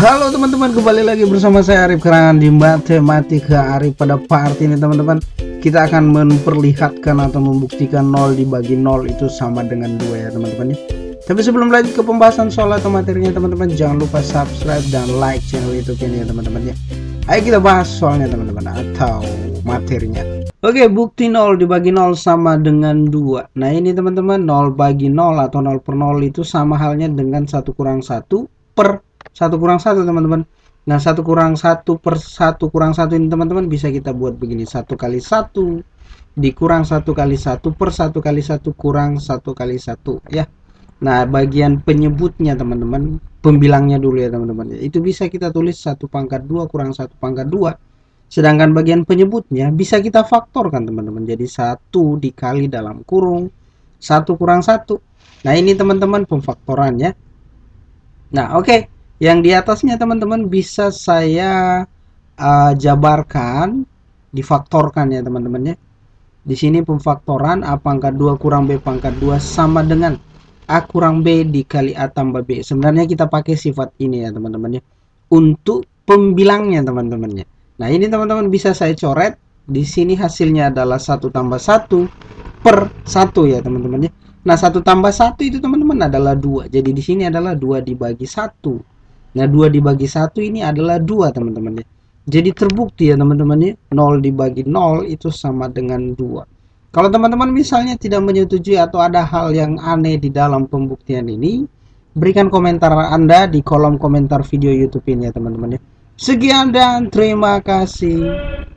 Halo teman-teman, kembali lagi bersama saya Arif Kerangan di Matematika Arif. Pada part ini teman-teman, kita akan memperlihatkan atau membuktikan 0 dibagi 0 itu sama dengan 2 ya teman-teman ya. Tapi sebelum lanjut ke pembahasan soal atau materinya teman-teman, jangan lupa subscribe dan like channel YouTube ini ya teman-teman ya. Ayo kita bahas soalnya teman-teman atau materinya. Oke, bukti 0 dibagi 0 sama dengan 2. Nah ini teman-teman, 0 bagi 0 atau 0 per 0 itu sama halnya dengan 1 kurang 1 per 1 kurang 1 teman-teman. Nah 1 kurang 1 per 1 kurang 1 ini teman-teman bisa kita buat begini, 1 kali 1 dikurang 1 kali 1 per 1 kali 1 kurang 1 kali 1 ya. Nah bagian penyebutnya teman-teman, pembilangnya dulu ya teman-teman, itu bisa kita tulis 1 pangkat 2 kurang 1 pangkat 2. Sedangkan bagian penyebutnya bisa kita faktorkan teman-teman, jadi 1 dikali dalam kurung 1 kurang 1. Nah ini teman-teman pemfaktorannya. Nah oke. Yang di atasnya teman-teman bisa saya jabarkan, difaktorkan ya teman-teman ya. Di sini pemfaktoran A pangkat 2 kurang B pangkat 2 sama dengan A kurang B dikali A tambah B. Sebenarnya kita pakai sifat ini ya teman-teman ya, untuk pembilangnya teman-teman ya. Nah ini teman-teman bisa saya coret. Di sini hasilnya adalah 1 tambah 1 per 1 ya teman-teman ya. Nah 1 tambah 1 itu teman-teman adalah 2. Jadi di sini adalah 2 dibagi 1. Nah 2 dibagi 1 ini adalah 2 teman-teman ya. Jadi terbukti ya teman-teman ya, 0 dibagi 0 itu sama dengan 2. Kalau teman-teman misalnya tidak menyetujui atau ada hal yang aneh di dalam pembuktian ini, berikan komentar Anda di kolom komentar video YouTube ini ya teman-teman ya. Sekian dan terima kasih.